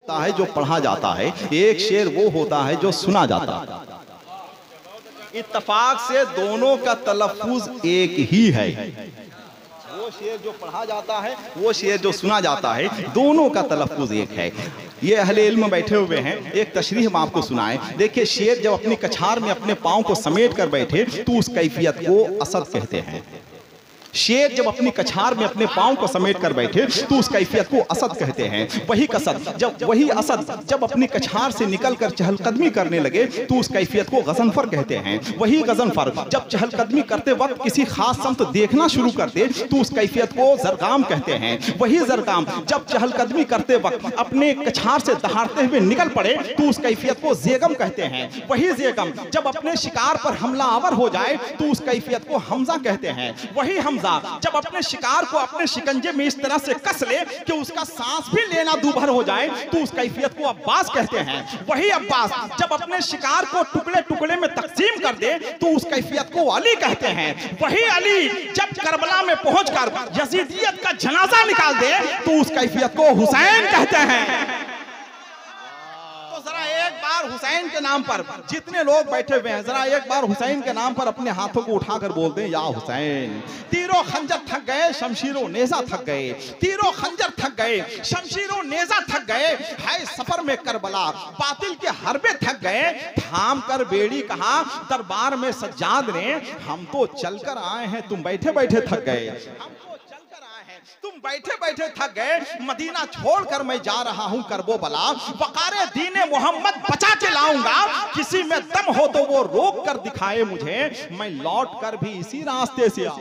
होता है जो पढ़ा जाता है, एक शेर वो होता है जो सुना जाता है। इत्तफाक से दोनों का तलफ्फुज एक ही है। वो शेर जो पढ़ा जाता है, वो शेर जो सुना जाता है, दोनों का तलफ्फुज एक है। ये अहले इल्म बैठे हुए हैं, एक तशरीह हम आपको सुनाएं। देखिए, शेर जब अपनी कछार में अपने पांव को समेट कर बैठे तो उस कैफियत को असद कहते हैं। शेर जब अपनी कछार में अपने पांव को समेट कर बैठे तो उस कैफियत को असद कहते हैं। वही असद जब अपनी कछार से निकलकर चहलकदमी करने लगे तो उस कैफियत को गजनफर कहते हैं। वही गजनफर जब चहलकदमी करते वक्त किसी खास समत देखना शुरू कर दे तो उस कैफियत को जरगाम कहते हैं। वही जरगाम जब चहलकदमी करते वक्त अपने कछार से दहाड़ते हुए निकल पड़े तो उस कैफियत को जेगम कहते हैं। वही जेगम जब अपने शिकार पर हमलावर हो जाए तो उस कैफियत को हमजा कहते हैं। वही हमजा जब अपने शिकार को अपने शिकंजे में इस तरह से कस ले कि उसका सांस भी लेना दूभर हो जाए तो उस कैफियत को अब्बास कहते हैं। वही अब्बास जब अपने शिकार को टुकड़े टुकड़े में तकसीम कर दे तो उस कैफियत को अली कहते हैं। वही अली जब करबला में पहुंचकर यजीदियत का जनाजा निकाल दे तो उस कैफियत को हुसैन कहते हैं। जरा एक बार हुसैन के नाम पर जितने लोग बैठे हुए हैं, जरा एक बार हुसैन के नाम पर अपने हाथों को उठाकर बोल दें, या हुसैन। तीरों खंजर थक गए, शमशीरों नेजा थक गए। तीरों खंजर थक गए, शमशीरों नेजा थक गए। है सफर में करबला, बातिल के हरबे थक गए। थाम कर बेड़ी कहा दरबार में सज्जाद ने, हम तो चलकर आए हैं, तुम बैठे बैठे थक गए। तुम बैठे बैठे थक गए। मदीना छोड़कर मैं जा रहा हूं करबो बला, वकारे दीने मोहम्मद बचा के लाऊंगा। किसी में दम हो तो वो रोक कर दिखाए मुझे, मैं लौट कर भी इसी रास्ते से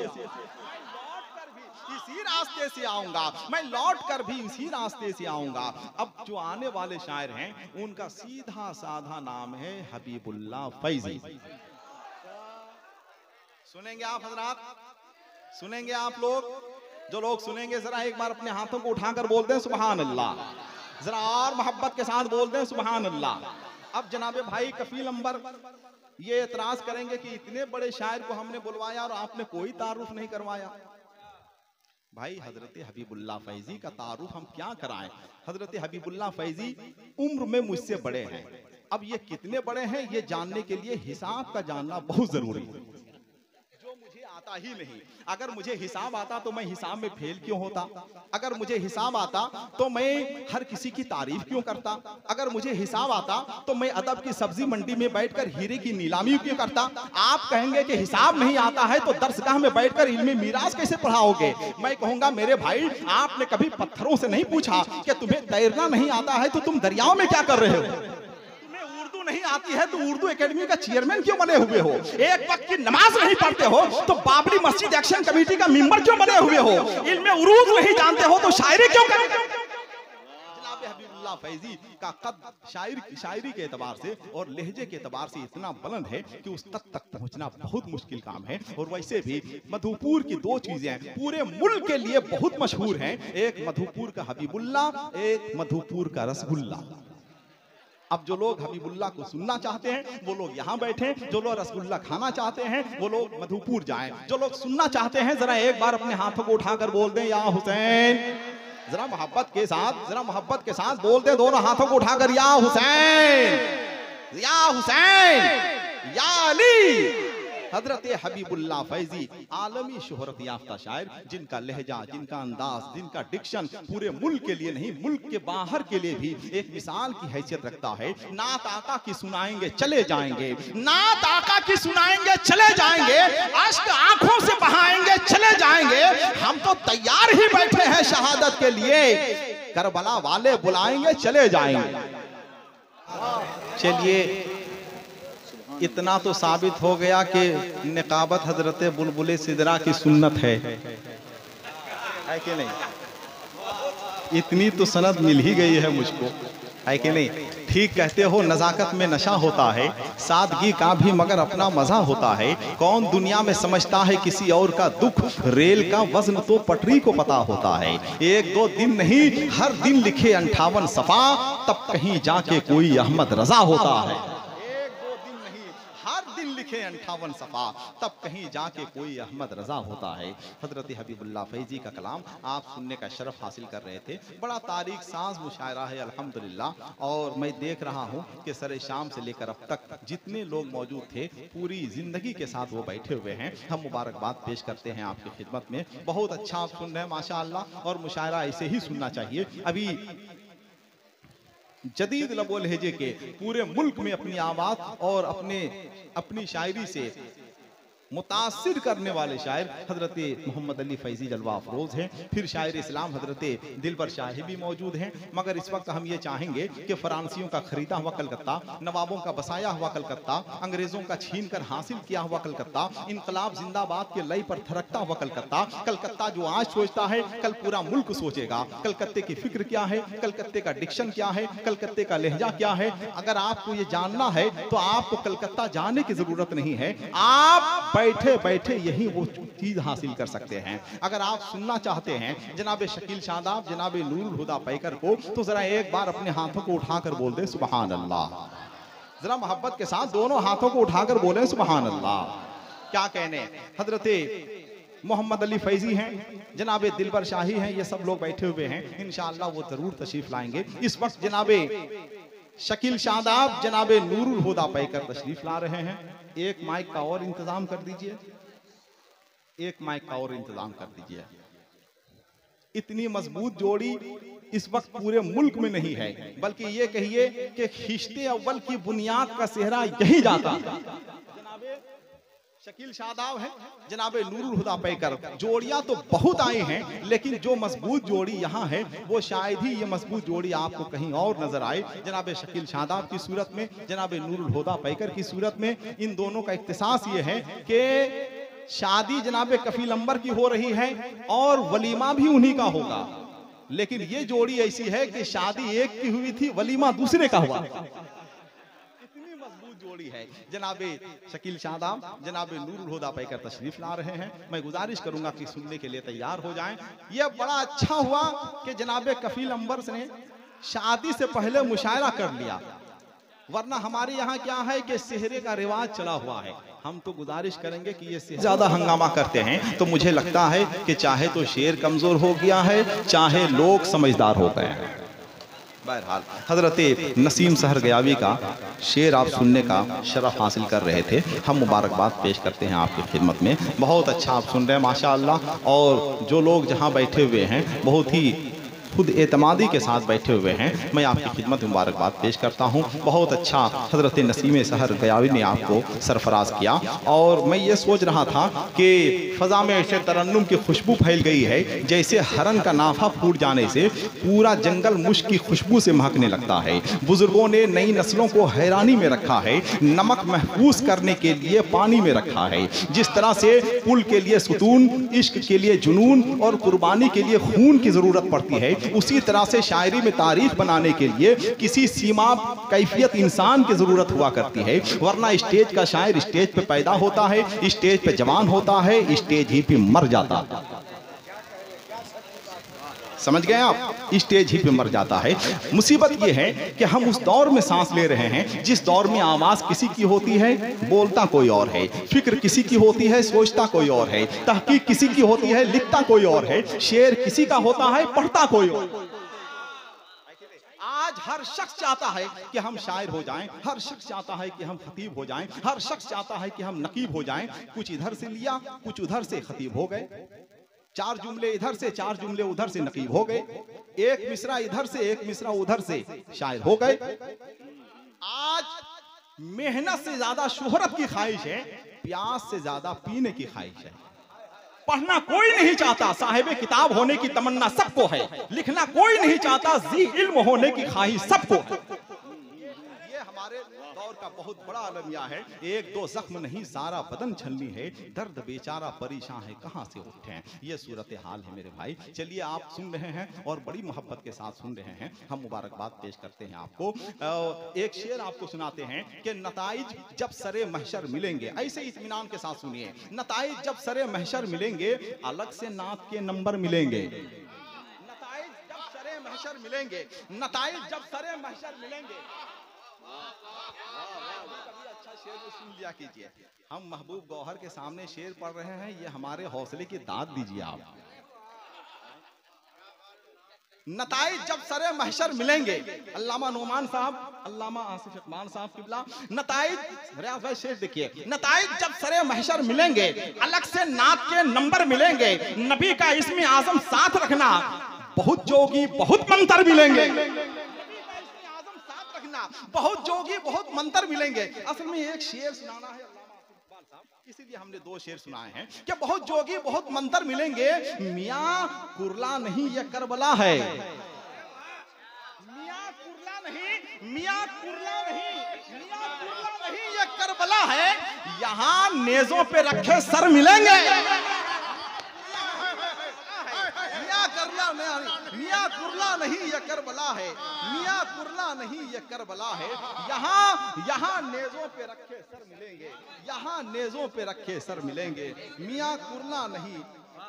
आऊंगा। मैं लौट कर भी इसी रास्ते से आऊंगा। अब जो आने वाले शायर हैं उनका सीधा साधा नाम है हबीबुल्लाह फैजी। सुनेंगे आप हजरात, सुनेंगे आप लोग? जो लोग सुनेंगे जरा एक बार अपने हाथों को उठाकर बोल दें सुभान अल्लाह। जरा और मोहब्बत के साथ बोल दें सुभान अल्लाह। अब जनाबे भाई कफील अंबर ये एतराज करेंगे कि इतने बड़े शायर को हमने बुलवाया और आपने कोई तारुफ नहीं करवाया। भाई हजरत हबीबुल्लाह फैजी का तारुफ हम क्या कराएं? हजरत हबीबुल्लाह फैजी उम्र में मुझसे बड़े हैं। अब ये कितने बड़े हैं ये जानने के लिए हिसाब का जानना बहुत जरूरी है, जो मुझे आता ही नहीं। अगर मुझे हिसाब आता तो मैं हिसाब में फेल क्यों होता? अगर मुझे हिसाब आता तो मैं हर किसी की तारीफ क्यों करता? अगर मुझे हिसाब आता तो मैं अदब की सब्जी मंडी में बैठकर हीरे की नीलामी क्यों करता? आप कहेंगे कि हिसाब नहीं आता है तो दरसगाह में बैठकर इल्मे मीरास कैसे पढ़ाओगे? मैं कहूंगा मेरे भाई आपने कभी पत्थरों से नहीं पूछा कि तुम्हें तैरना नहीं आता है तो तुम दरियाओं में क्या कर रहे हो? नहीं आती है तो उर्दू एकेडमी का चेयरमैन क्यों बने हुए हो? एक वक्त की नमाज नहीं पढ़ते हो तो बाबरी मस्जिद एक्शन कमेटी का मेंबर क्यों बने हुए हो? इल्मे उर्दू नहीं जानते हो तो शायरी क्यों करते हो? जनाब हबीबुल्लाह फैजी का कद शायरी के एतबार से और लहजे के एतबार से इतना बुलंद है कि उस कद तक पहुंचना बहुत मुश्किल काम है। और वैसे भी मधुपुर की दो चीजें पूरे मुल्क के लिए बहुत मशहूर हैं, एक मधुपुर का हबीबुल्लाह, एक मधुपुर का रसगुल्ला। अब जो लोग हबीबुल्लाह को सुनना चाहते हैं वो लोग यहाँ बैठे, जो लोग रसगुल्ला खाना चाहते हैं वो लोग मधुपुर जाएं। जो लोग सुनना चाहते हैं जरा एक बार अपने हाथों को उठाकर बोल दें, या हुसैन। जरा मोहब्बत के साथ, जरा मोहब्बत के साथ बोल दें दोनों हाथों को उठाकर, या हुसैन, या हुसैन, या अली। हजरत हबीबुल्लाह फैजी आलमी शोहरत याफ्ता शायर, जिनका लहजा, जिनका अंदाज, जिनका डिक्शन पूरे मुल्क के लिए नहीं मुल्क के बाहर के लिए भी एक मिसाल की हैसियत रखता है। नात आका की सुनाएंगे चले जाएंगे, नात आका की सुनाएंगे चले जाएंगे, अश्क आंखों से बहाएंगे चले जाएंगे। हम तो तैयार ही बैठे हैं शहादत के लिए, करबला वाले बुलाएंगे चले जाएंगे। चलिए इतना तो साबित हो गया कि निकाबत हजरत बुलबुल सिदरा की सुन्नत है कि नहीं? इतनी तो सनद मिल ही गई है मुझको, है कि नहीं? ठीक कहते हो, नजाकत में नशा होता है, सादगी का भी मगर अपना मजा होता है। कौन दुनिया में समझता है किसी और का दुख, रेल का वजन तो पटरी को पता होता है। एक दो दिन नहीं हर दिन लिखे 58 सफा, तब कहीं जाके कोई अहमद रजा होता है। लिखे 58 सफ़ा, तब कहीं जाके कोई अहमद रजा होता है। हजरत हबीबुल्लाह फैजी का कलाम आप सुनने का शरफ हासिल कर रहे थे। बड़ा तारीख साज मुशायरा है अल्हम्दुलिल्लाह। और मैं देख रहा हूँ कि सरे शाम से लेकर अब तक जितने लोग मौजूद थे पूरी जिंदगी के साथ वो बैठे हुए हैं। हम मुबारकबाद पेश करते हैं आपकी खिदमत में। बहुत अच्छा आप सुन रहे हैं माशाअल्लाह, और मुशायरा ऐसे ही सुनना चाहिए। अभी जदीद लबो लहजे के पूरे मुल्क में अपनी आवाज़ और अपनी शायरी से मुतासिर करने वाले शायर हजरत मोहम्मद अली फैजी जलवा अफरोज हैं। फिर शायर इस्लाम हजरत दिलबर शाही भी मौजूद हैं। मगर इस वक्त हम ये चाहेंगे कि फ्रांसियों का खरीदा हुआ कलकत्ता, नवाबों का बसाया हुआ कलकत्ता, अंग्रेजों का छीन कर हासिल किया हुआ कलकत्ता, इनकलाब जिंदाबाद के लय पर थरकता हुआ कलकत्ता, कलकत्ता जो आज सोचता है कल पूरा मुल्क सोचेगा। कलकत्ते की फिक्र क्या है, कलकत्ते का डिक्शन क्या है, कलकत्ते का लहजा क्या है, अगर आपको ये जानना है तो आपको कलकत्ता जाने की जरूरत नहीं है। आप बैठे बैठे यही वो चीज हासिल कर सकते हैं। अगर आप सुनना चाहते हैं जनाब शकील शादाब, जनाब नूरुल हुदा पैकर को, तो जरा एक बार अपने हाथों को उठाकर बोल दे सुभान अल्लाह। जरा मोहब्बत के साथ दोनों हाथों को उठाकर बोले सुभान अल्लाह। क्या कहने, हजरते मोहम्मद अली फैजी हैं, जनाब दिलबर शाही हैं, ये सब लोग बैठे हुए हैं। इंशाअल्लाह वो जरूर तशरीफ लाएंगे। इस वक्त जनाबे शकील शादाब, जनाबे नूरुल हुदा पैकर तशरीफ ला रहे हैं। एक माइक का और इंतजाम कर दीजिए, एक माइक का और इंतजाम कर दीजिए। इतनी मजबूत जोड़ी इस वक्त पूरे मुल्क में नहीं है, बल्कि ये कहिए कि खिश्ते अव्वल की बुनियाद का सेहरा यही जाता। जनाबे शकील शादाब है, जनाबे नूरुल हुदा पैकर। जोड़ियां तो बहुत आई हैं, लेकिन जो मजबूत जोड़ी यहाँ है वो शायद ही ये मजबूत जोड़ी आपको कहीं और नजर आए। जनाबे शकील शादाब की सूरत में, जनाबे नूरुल हुदा पैकर की सूरत में, इन दोनों का इख्तिसास ये है कि शादी जनाबे कफील अंबर की हो रही है और वलीमा भी उन्हीं का होगा। लेकिन ये जोड़ी ऐसी है कि शादी एक की हुई थी, वलीमा दूसरे का हुआ। जोड़ी है। जनाबे शकील शादाब, जनाबे नूरुल हुदा पैकर तशरीफ ला रहे हैं। मैं गुजारिश करूंगा कि सुनने के लिए तैयार हो जाएं। यह बड़ा अच्छा हुआ कि जनाबे कफील अंबर ने शादी से पहले मुशायरा कर लिया, वरना हमारे यहाँ क्या है कि सेहरे का रिवाज चला हुआ है। हम तो गुजारिश करेंगे कि ये ज्यादा हंगामा करते हैं तो मुझे लगता है कि चाहे तो शेर कमजोर हो गया है, चाहे लोग समझदार हो गए हैं। बहरहाल हजरत नसीम सहर गयावी का शेर आप सुनने का शरफ हासिल कर रहे थे। हम मुबारकबाद पेश करते हैं आपकी खिदमत में। बहुत अच्छा आप सुन रहे हैं माशाअल्लाह। और जो लोग जहां बैठे हुए हैं बहुत ही खुद एतमादी के साथ बैठे हुए हैं। मैं आपकी खिदमत में मुबारकबाद पेश करता हूँ। बहुत अच्छा हजरत नसीम सहर गयावी ने आपको सरफराज किया। और मैं ये सोच रहा था कि फ़ज़ा में ऐसे तरन्नुम की खुशबू फैल गई है जैसे हरन का नाफा फूट जाने से पूरा जंगल मुश्क की खुशबू से महकने लगता है। बुजुर्गों ने नई नस्लों को हैरानी में रखा है, नमक महफूज करने के लिए पानी में रखा है। जिस तरह से पुल के लिए सुतून, इश्क के लिए जुनून और कुर्बानी के लिए खून की ज़रूरत पड़ती है, उसी तरह से शायरी में तारीख बनाने के लिए किसी सीमा कैफियत इंसान की जरूरत हुआ करती है। वरना स्टेज का शायर स्टेज पे पैदा होता है, स्टेज पे जवान होता है, स्टेज ही पे मर जाता है। समझ गए आप? स्टेज ही पे मर जाता है। मुसीबत ये है कि हम उस दौर में सांस ले रहे हैं जिस दौर में आवाज किसी की होती है, बोलता कोई और है, फिक्र किसी की होती है, सोचता कोई और है, तहकीक किसी की होती है, लिखता कोई और है, शेर किसी का होता है, पढ़ता कोई और। आज हर शख्स चाहता है कि हम शायर हो जाएं, हर शख्स चाहता है कि हम खतीब हो जाएं, हर शख्स चाहता है कि हम नकीब हो जाएं। कुछ इधर से लिया, कुछ उधर से खतीब हो गए, चार जुमले इधर से, चार जुमले उधर से नकीब हो गए, एक मिसरा इधर से, एक मिसरा उधर से शायर हो गए। आज मेहनत से ज्यादा शोहरत की ख्वाहिश है, प्यास से ज्यादा पीने की ख्वाहिश है। पढ़ना कोई नहीं चाहता, साहिब किताब होने की तमन्ना सबको है, लिखना कोई नहीं चाहता, जी इल्म होने की ख्वाहिश सबको है। ये हमारे दौर का बहुत बड़ा अलमिया है। एक दो जख्म नहीं सारा बदन छलनी है, दर्द बेचारा परेशान है कहां से उठे। ये सूरत हाल है मेरे भाई। चलिए आप सुन रहे हैं और बड़ी मोहब्बत के साथ सुन रहे हैं। हम मुबारकबाद पेश करते हैं आपको। एक शेर आपको सुनाते हैं कि नताइज जब सरे महशर मिलेंगे, ऐसे इत्मीनान के साथ सुनिए। नताइज जब सरे महशर मिलेंगे, अलग से नात के नंबर मिलेंगे। नताइज जब सरे महशर मिलेंगे, नताइज जब सरे महशर मिलेंगे, अच्छा शेर जो सुन लिया कीजिए। हम महबूब गौहर के सामने शेर पढ़ रहे हैं, ये हमारे हौसले की दाद दीजिए आप। नताइज जब सरे महशर मिलेंगे, अल्लामा नोमान साहब, अल्लामा आसिफ इकबाल साहब किबला, नताइज रियाज भाई शेर देखिए, नताइज जब सरे महशर मिलेंगे, अलग से नात के नंबर मिलेंगे, नबी का इस्म आजम साथ रखना, बहुत जोगी बहुत मंतर मिलेंगे। बहुत जोगी बहुत मंत्र मिलेंगे। असल में एक शेर सुनाना है अल्लामा आसिफ इकबाल साहब, इसीलिए हमने दो शेर सुनाए हैं कि बहुत जोगी बहुत मंत्र मिलेंगे। मियाँ कुरला नहीं ये करबला है, मियाँ कुरला नहीं, मियाँ कुरला नहीं, मियाँ कुरला नहीं ये करबला है, यहाँ नेज़ों पे रखे सर मिलेंगे। मियाँ कुरला नहीं ये करबला है, मियाँ कुरला नहीं ये करबला है, यहाँ नेज़ों पे रखे सर मिलेंगे, यहाँ नेज़ों पे रखे सर मिलेंगे। मियाँ कुरला नहीं,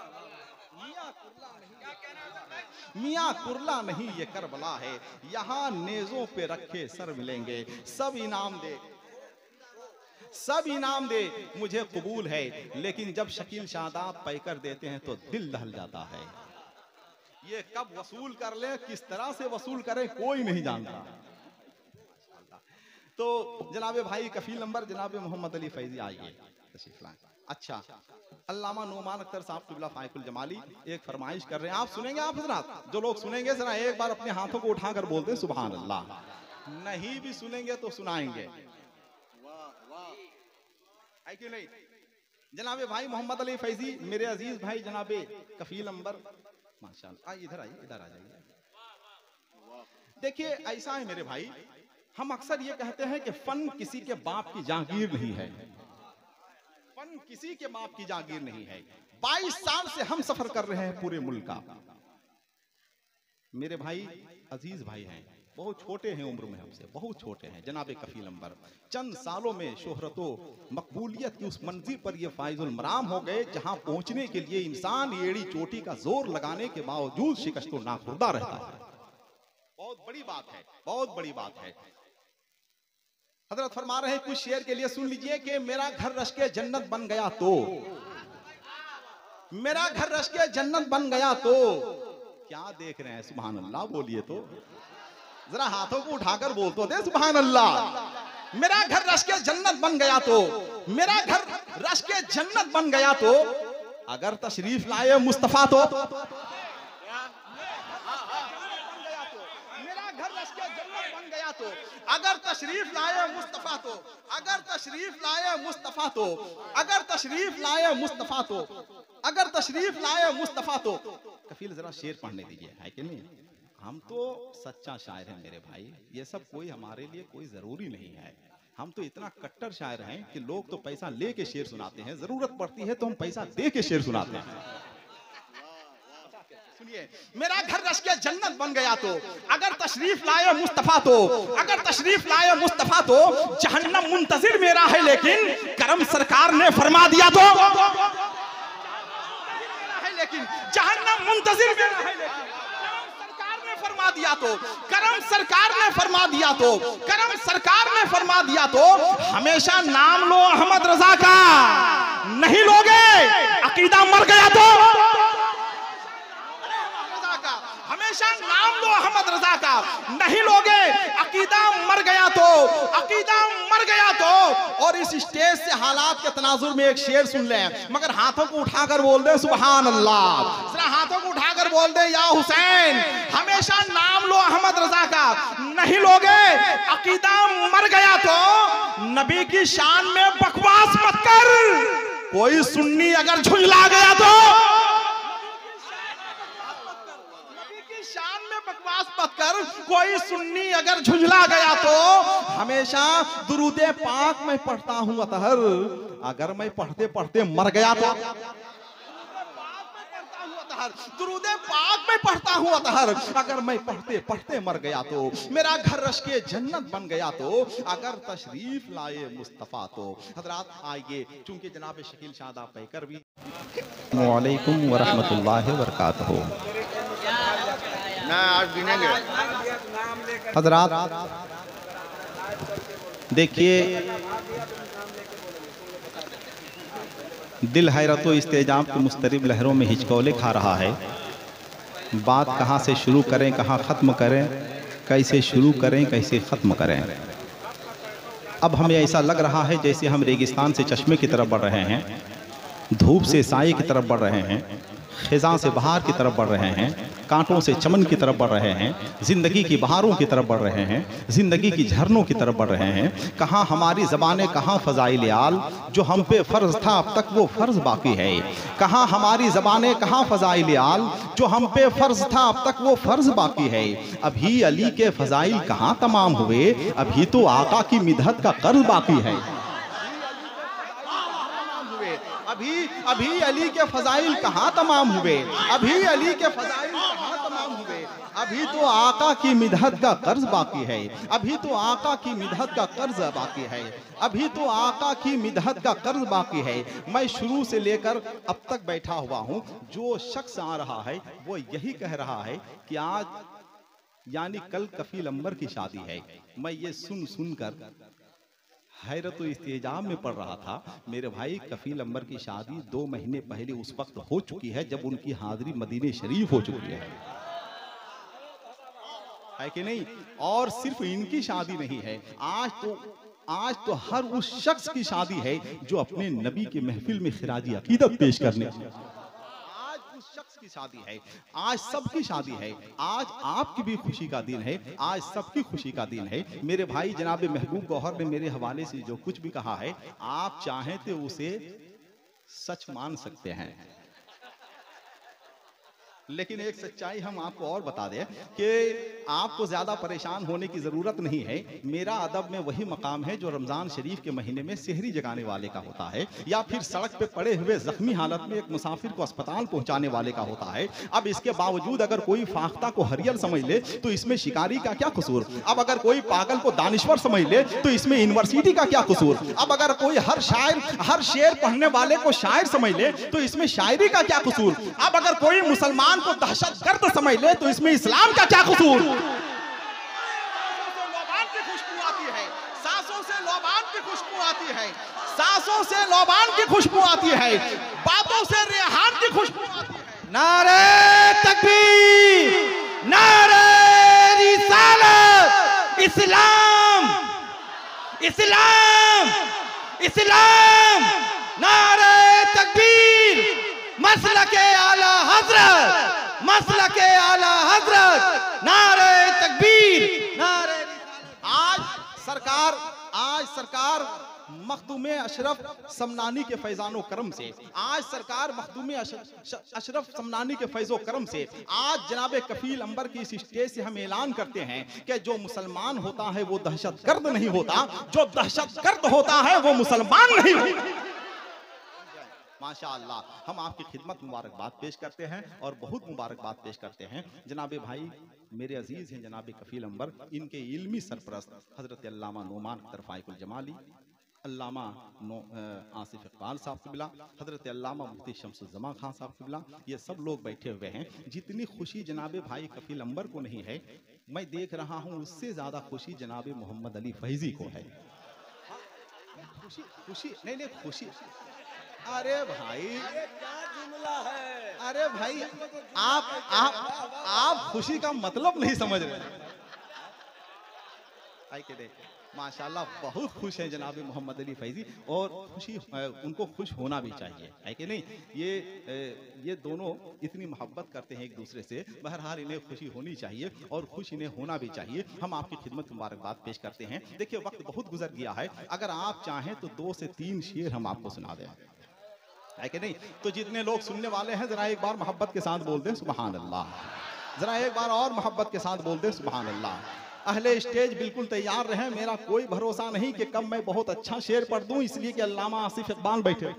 मियाँ कुरला नहीं ये करबला है, यहाँ नेज़ों पे रखे सर मिलेंगे। सब इनाम दे, सब इनाम दे मुझे कबूल है, लेकिन जब शकील शादाब पैकर देते हैं तो दिल दहल जाता है। ये कब वसूल कर ले, किस तरह से वसूल करें, कोई नहीं जानता। तो जनाबे भाई कफील नंबर जनाबे मोहम्मद अली फैजी आइए तशरीफ लाएं। अच्छा, अल्लामा नोमान अख्तर साहब किबला फाइकुल जमाली एक फरमाइश कर रहे हैं, आप सुनेंगे? आप हजरात जो लोग सुनेंगे जरा एक बार अपने हाथों को उठाकर बोलते हैं सुभान अल्लाह। नहीं भी सुनेंगे तो सुनाएंगे, है क्यों नहीं? जनाबे भाई मोहम्मद अली फैजी, मेरे अजीज भाई जनाबे कफील नंबर, माशाअल्लाह, इधर आइए, इधर आ जाइए। देखिए ऐसा है मेरे भाई, हम अक्सर ये कहते हैं कि फन किसी के बाप की जागीर नहीं है, फन किसी के बाप की जागीर नहीं है। 22 साल से हम सफर कर रहे हैं पूरे मुल्क का। मेरे भाई अजीज भाई हैं, बहुत छोटे हैं उम्र में हमसे, बहुत छोटे हैं जनाबे कफील नंबर। चंद सालों में शोहरतो मकबूलियत की उस मंजिल पर ये फाइजुल मराम हो गए जहां पहुंचने के लिए इंसान एड़ी चोटी का जोर लगाने के बावजूद शिकस्तो नाखुर्दा रहता है। बहुत बड़ी बात है, बहुत बड़ी बात है। हजरत फरमा रहे हैं कुछ शेर के लिए सुन लीजिए कि मेरा घर रश के जन्नत बन गया तो, मेरा घर रश के जन्नत बन गया तो, क्या देख रहे हैं? सुभान अल्लाह बोलिए तो, जरा हाथों को उठाकर बोल तो दे सुभान अल्लाह। मेरा घर रश के जन्नत बन गया तो, मेरा घर रश के जन्नत बन गया तो, अगर तशरीफ लाए मुस्तफा तो, मेरा घर रश के जन्नत बन गया तो, अगर तशरीफ लाए मुस्तफा तो, अगर तशरीफ लाए मुस्तफा तो, अगर तशरीफ लाए मुस्तफा तो, अगर तशरीफ लाए मुस्तफा तो। कफील जरा शेर पढ़ने दीजिए, है कि नहीं? हम तो सच्चा शायर हैं मेरे भाई, ये सब कोई हमारे लिए कोई जरूरी नहीं है। हम तो इतना कट्टर शायर हैं कि लोग तो पैसा लेके शेर सुनाते हैं, जरूरत पड़ती है तो हम पैसा दे के शेर सुनाते हैं। सुनिए, मेरा घर रश के जन्नत बन गया तो, अगर तशरीफ लाए मुस्तफा तो, अगर तशरीफ लाए मुस्तफा तो, जहन्नम मुंतजिर मेरा है लेकिन करम सरकार ने फरमा दिया तो, लेकिन जहन्नम मुंतजिर मेरा है लेकिन फरमा दिया तो, करम सरकार ने फरमा दिया तो, करम सरकार ने फरमा दिया तो, हमेशा नाम लो अहमद रजा का, नहीं लोगे अकीदा मर गया तो, हमेशा नाम लो अहमद रजा का, नहीं लोगे अकीदा मर गया तो, अकीदा मर गया तो। और इस स्टेज से हालात के तनाजुर में एक शेर सुन लें, मगर हाथों को उठाकर बोल दे सुभान अल्लाह, जरा हाथों को उठाकर बोल दे या हुसैन। हमेशा नाम लो अहमद रजा का, नहीं लोगे अकीदा मर गया तो, नबी की शान में बकवास मत कर, कोई सुन्नी अगर झुंझला गया तो, बकवास मत कर, कोई सुन्नी अगर झुंझला गया तो। हमेशा दुरूदे पाक में पढ़ता हूँ अतहर, अगर मैं पढ़ते पढ़ते मर गया तो, दुरूदे पाक में पढ़ता हूँ अतहर, अगर मैं पढ़ते पढ़ते मर गया तो, मेरा घर रश के जन्नत बन गया तो, अगर तशरीफ लाए मुस्तफा तो। हजरात आइए, चूंकि जनाब शकील शादाब पैकर भी वालेकुम वरहमतुल्लाहि वबरकातुहू ना आज गिनेंगे हजरात। देखिए, दिल हैरत व इस्तेजाब के मुस्तरिब लहरों में हिचकोले खा रहा है। बात कहाँ से शुरू करें, कहाँ ख़त्म करें, कैसे शुरू करें, कैसे ख़त्म करें। अब हमें ऐसा लग रहा है जैसे हम रेगिस्तान से चश्मे की तरफ बढ़ रहे हैं, धूप से साए की तरफ बढ़ रहे हैं, ख़िज़ां से बहार की तरफ बढ़ रहे हैं, कांटों से चमन की तरफ बढ़ रहे हैं, ज़िंदगी की बहारों की तरफ बढ़ रहे हैं, ज़िंदगी की झरनों की तरफ बढ़ रहे हैं। कहाँ हमारी ज़बानें, कहाँ फ़ज़ाइल आल, जो हम पे फ़र्ज़ था अब तक वो फ़र्ज़ बाकी है। कहाँ हमारी ज़बानें, कहाँ फ़ज़ाइल आल, जो हम पे फ़र्ज़ था अब तक वो फ़र्ज़ बाकी है। अभी अली के फ़ज़ाइल कहाँ तमाम हुए, अभी तो आका की मिदहत का कर्ज़ बाकी है। अभी अली के फजाइल कहाँ तमाम हुए, अभी अली के फजाइल कहाँ तमाम हुए, अभी तो आका की मिदहत का कर्ज बाकी है, अभी तो आका की मिदहत का कर्ज बाकी है, अभी तो आका की मिदहत का कर्ज बाकी है। मैं शुरू से लेकर अब तक बैठा हुआ हूँ, जो शख्स आ रहा है वो यही कह रहा है कि आज यानी कल कफील अंबर की शादी है। मैं ये सुन कर हैरत व इस्तेजाब में पड़ रहा था। मेरे भाई, कफील अंबर की शादी 2 महीने पहले उस वक्त हो चुकी है जब उनकी हाज़िरी मदीने शरीफ हो चुकी है कि नहीं। और सिर्फ इनकी शादी नहीं है, आज तो हर उस शख्स की शादी है जो अपने नबी के महफिल में खिराजी अकीदत पेश करने, शख्स की शादी है। आज सबकी शादी है, आज आपकी भी खुशी का दिन है, आज सबकी खुशी का दिन है। मेरे भाई जनाब महबूब गौहर ने मेरे हवाले से जो कुछ भी कहा है, आप चाहें तो उसे सच मान सकते हैं, लेकिन एक सच्चाई हम आपको और बता दें कि आपको ज्यादा परेशान होने की जरूरत नहीं है। मेरा अदब में वही मकाम है जो रमजान शरीफ के महीने में सेहरी जगाने वाले का होता है, या फिर सड़क पे पड़े हुए जख्मी हालत में एक मुसाफिर को अस्पताल पहुंचाने वाले का होता है। अब इसके बावजूद अगर कोई फाख्ता को हरियल समझ ले तो इसमें शिकारी का क्या कसूर। अब अगर कोई पागल को दानिश्वर समझ ले तो इसमें यूनिवर्सिटी का क्या कसूर। अब अगर कोई हर शेर पढ़ने वाले को शायर समझ ले तो इसमें शायरी का क्या कसूर। अब अगर कोई मुसलमान को दहशतगर्द समझ ले तो इसमें इस्लाम का क्या कसूर। लोबान की खुशबू आती है, सांसों से लोबान की खुशबू आती है, सांसों से लोबान की खुशबू आती है, बातों से रेहान की खुशबू आती है। नारे तकबीर, नारे रिसालत, इस्लाम इस्लाम इस्लाम, नारे तकबीर, मसलके आला हजरत, मसलके आला हजरत, नारे तकबीर, नारे। आज सरकार मखदूमे अशरफ समनानी के फैजानो करम से, आज सरकार मखदूमे अशरफ समनानी के फैजो करम से, आज जनाबे कफील अंबर की इस स्टेज से हम ऐलान करते हैं कि जो मुसलमान होता है वो दहशतगर्द नहीं होता, जो दहशतगर्द होता है वो मुसलमान नहीं होता। माशाअल्लाह, हम आपकी खिदमत मुबारकबाद पेश करते हैं और बहुत मुबारकबाद पेश करते हैं। जनाबे भाई मेरे अजीज हैं जनाबे कफील अंबर, इनके इल्मी सरपरस्त हजरत अल्लामा नोमान तरफाइकुल जमाली, अल्लामा आसिफ इकबाल साहब क़िबला, हजरत अल्लामा मुफ्ती शम्सुज़्ज़मा खान साहब क़िबला, ये सब लोग बैठे हुए हैं। जितनी खुशी जनाबे भाई कफील अंबर को नहीं है, मैं देख रहा हूँ उससे ज़्यादा खुशी जनाबे मोहम्मद अली फैज़ी को है। खुशी नहीं खुशी। अरे भाई क्या जुमला है, अरे भाई आप खुशी का मतलब नहीं समझ रहे। माशाल्लाह बहुत खुश हैं जनाब मोहम्मद अली फैज़ी, और खुशी उनको खुश होना भी चाहिए, है कि नहीं। ये दोनों इतनी मोहब्बत करते हैं एक दूसरे से, बहरहाल इन्हें खुशी होनी चाहिए और खुश इन्हें होना भी चाहिए। हम आपकी खिदमत मुबारकबाद पेश करते हैं। देखिए वक्त बहुत गुजर गया है, अगर आप चाहें तो 2 से 3 शेर हम आपको सुना दें, है कि नहीं। तो जितने लोग सुनने वाले हैं जरा एक बार मोहब्बत के साथ बोल दें सुभान अल्लाह, जरा एक बार और मोहब्बत के साथ बोल दें सुभान अल्लाह। अहले स्टेज बिल्कुल तैयार रहें, मेरा कोई भरोसा नहीं कि कब मैं बहुत अच्छा शेर पढ़ दूं, इसलिए कि अल्लामा आसिफ इकबाल बैठे।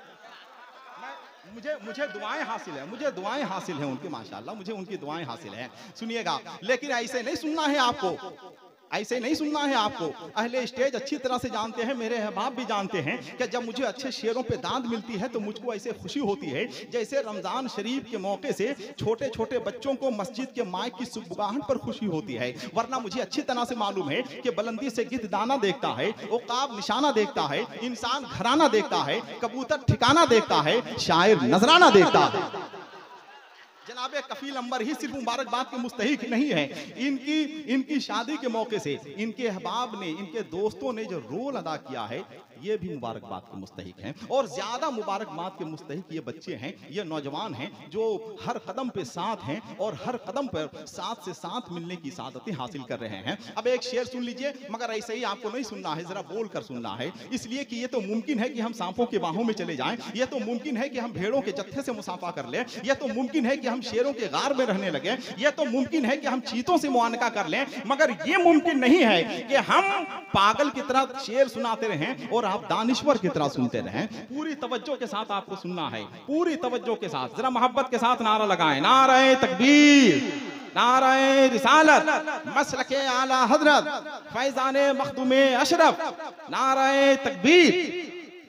मुझे दुआएं हासिल है, मुझे दुआएं हासिल हैं उनकी, माशाल्लाह मुझे उनकी दुआएं हासिल हैं। सुनिएगा, लेकिन ऐसे नहीं सुनना है आपको, ऐसे नहीं सुनना है आपको। अहले स्टेज अच्छी तरह से जानते हैं, मेरे अहबाब भी जानते हैं कि जब मुझे अच्छे शेरों पे दाद मिलती है तो मुझको ऐसे खुशी होती है जैसे रमजान शरीफ के मौके से छोटे छोटे बच्चों को मस्जिद के माइक की सुबगाहट पर खुशी होती है। वरना मुझे अच्छी तरह से मालूम है कि बुलंदी से गिद्ध दाना देखता है, उकाब निशाना देखता है, इंसान घराना देखता है, कबूतर ठिकाना देखता है, शायर नजराना देखता है। जनाबे कफील अंबर ही सिर्फ मुबारकबाद के मुस्तहिक नहीं है, इनकी शादी के मौके से इनके अहबाब ने, इनके दोस्तों ने जो रोल अदा किया है ये भी मुबारकबाद के मुस्तहिक हैं। और ज्यादा मुबारकबाद के मुस्तहिक ये बच्चे हैं, ये नौजवान हैं जो हर कदम पे साथ हैं और हर कदम पर साथ से साथ मिलने की सादतें हासिल कर रहे हैं। अब एक शेर सुन लीजिए, मगर ऐसे ही आपको नहीं सुनना है, जरा बोल कर सुनना है, इसलिए कि ये तो मुमकिन है कि हम सांपों के बाहों में चले जाएं, ये तो मुमकिन है कि हम भेड़ों के जत्थे से मुसाफा कर लें, ये तो मुमकिन है कि हम शेरों के गार में रहने लगे, ये तो मुमकिन है कि हम चीतों से मुआनका कर लें, मगर ये मुमकिन नहीं है कि हम पागल की तरह शेर सुनाते रहें और आप दानिश्वर की तरह सुनते रहें। पूरी तवज्जो के साथ आपको सुनना है, पूरी तवज्जो के साथ, जरा मोहब्बत के साथ नारा लगाएं, नारे तकबीर, नारे रिसालत, मसलके आला हजरत, फैजाने मखदूमे अशरफ, नारे तकबीर।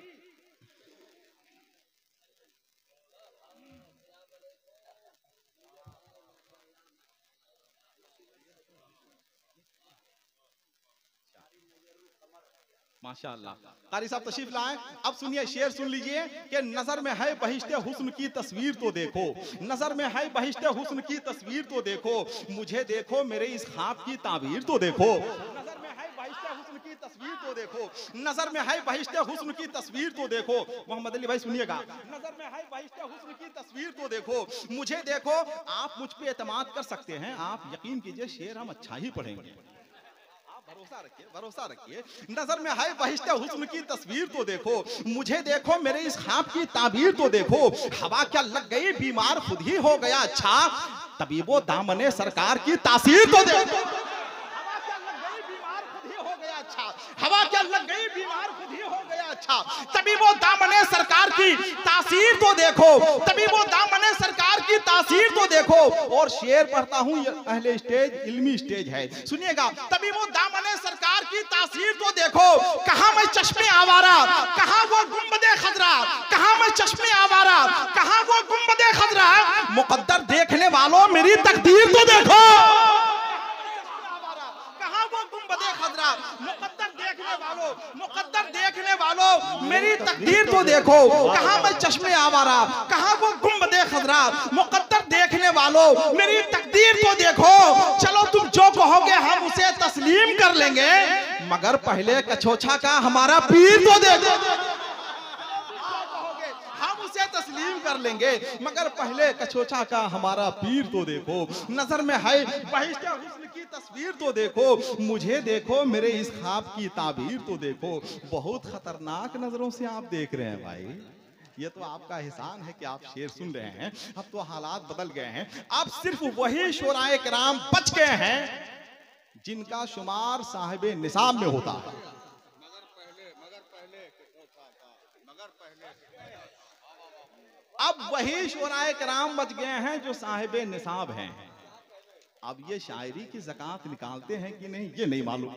माशाअल्लाह। कारी साहब तशरीफ लाएं। अब सुनिए, शेर सुन लीजिए कि नजर में है बहिश्ते हुस्न की तस्वीर तो देखो, नजर में है बहिश्ते हुस्न की तस्वीर तो देखो, मुझे देखो मेरे इस ख्वाब की ताबीर तो देखो। नजर में है बहिश्ते हुस्न की तस्वीर तो देखो, नजर में है बहिश्ते हुस्न की तस्वीर तो देखो। मोहम्मद अली भाई सुनिएगा, नजर में है बहिश्ते हुस्न की तस्वीर तो देखो, मुझे देखो। आप मुझ पे एतमाद कर सकते हैं, आप यकीन कीजिए शेर हम अच्छा ही पढ़ेंगे, भरोसा रखिए, भरोसा रखिए। नजर में है बहिश्ते हुस्न की तस्वीर तो देखो, मुझे देखो मेरे इस ख्वाब की ताबीर तो देखो। हवा क्या लग गई बीमार खुद ही हो गया अच्छा, तबीबो दामने सरकार की तासीर तो देखो। हवा क्या लग गई बीमार खुद ही हो गया अच्छा, हवा क्या लग गई बीमार खुद ही हो गया अच्छा, तबीबो दामने सरकार की तासीर तो देखो, तबीबो दामने सरकार की तासीर तो देखो। और शेर पढ़ता हूँ, अहले स्टेज इल्मी स्टेज है, सुनिएगा। तबीबो दामने सरकार की तासीर तो देखो, कहाँ मैं चश्मे आवारा, कहाँ वो गुंबदे खजरा, कहाँ मैं चश्मे आवारा, कहाँ वो गुंबदे खजरा, मुकद्दर देखने वालों मेरी तकदीर तो देखो। कहाँ वो गुंबदे खजरा, मुकद्दर देखने वालों, मुकद्दर देखने वालों मेरी तकदीर तो देखो, कहाँ मैं चश्मे आवारा, कहाँ वो गुंबदे खजरा, मुकद्दर देखने वालों मेरी तकदीर तो देखो। चलो तुम जो कहोगे हम उसे तस्लीम कर लेंगे, मगर पहले कछोछा का हमारा पीर तो देखो। हम उसे तस्लीम कर लेंगे, मगर पहले कछोछा का हमारा पीर तो देखो। नजर में है बहिश्ते हुस्न की तस्वीर तो देखो, मुझे देखो मेरे इस ख्वाब की ताबीर तो देखो। बहुत खतरनाक नजरों से आप देख रहे हैं भाई, ये तो आपका एहसान है कि आप शेर सुन रहे हैं। अब तो हालात बदल गए हैं, अब सिर्फ वही शोराए किराम बच गए हैं जिनका शुमार साहिब निसाब में होता है। अब वही शोराए किराम बच गए हैं जो साहिब निसाब हैं। अब ये शायरी की ज़कात निकालते हैं कि नहीं ये नहीं मालूम,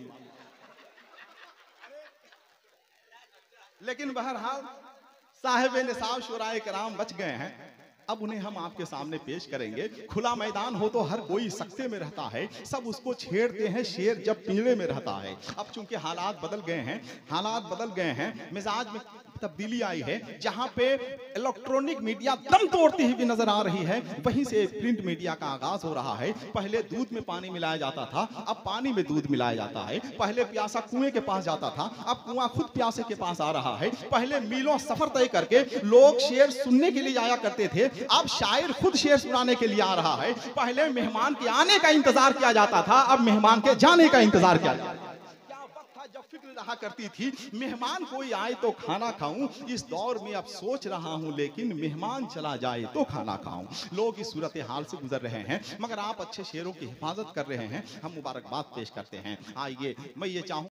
लेकिन बहरहाल साहिब निसाब शोराए किराम बच गए हैं। अब उन्हें हम आपके सामने पेश करेंगे। खुला मैदान हो तो हर कोई सख्ते में रहता है, सब उसको छेड़ते हैं शेर जब पीड़े में रहता है। अब चूंकि हालात बदल गए हैं, हालात बदल गए हैं, मिजाज में तब्दीली आई है। जहां पे इलेक्ट्रॉनिक मीडिया दम तोड़ती हुई नजर आ रही है, वहीं से प्रिंट मीडिया का आगाज हो रहा है। पहले दूध में पानी मिलाया जाता था, अब पानी में दूध मिलाया जाता है। पहले प्यासा कुएं के पास जाता था, अब कुआं खुद प्यासे के पास आ रहा है। पहले मीलों सफर तय करके लोग शेर सुनने के लिए जाया करते थे, अब शायर खुद शेर सुनाने के लिए आ रहा है। पहले मेहमान के आने का इंतजार किया जाता था, अब मेहमान के जाने का इंतजार किया जाता है। जब फिक्र रहा करती थी मेहमान कोई आए तो खाना खाऊं, इस दौर में अब सोच रहा हूं लेकिन मेहमान चला जाए तो खाना खाऊं। लोग इस सूरत हाल से गुजर रहे हैं, मगर आप अच्छे शेरों की हिफाजत कर रहे हैं, हम मुबारकबाद पेश करते हैं। आइए मैं ये चाहूं